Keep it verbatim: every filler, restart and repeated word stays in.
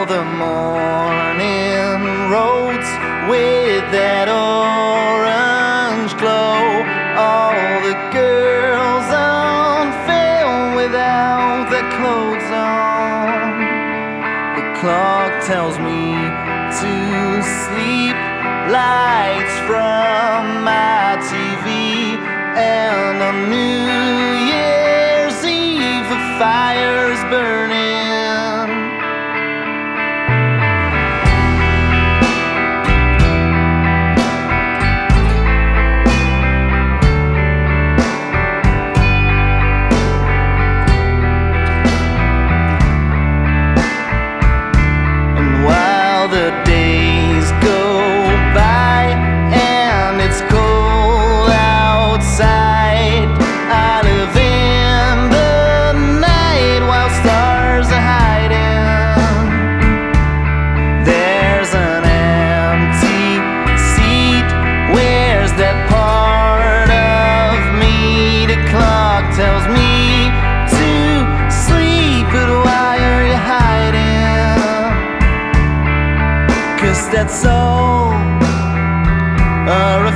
all the morning roads with that orange glow, all the girls on film without their clothes on. The clock tells me to sleep, lights from my T V, and on New Year's Eve the fire's burning. The days go by and it's cold outside. I live in the night while stars are hiding. There's an empty seat. Where's that part of me? The clock tells me to sleep, but why are you hiding? 'Cause that's all a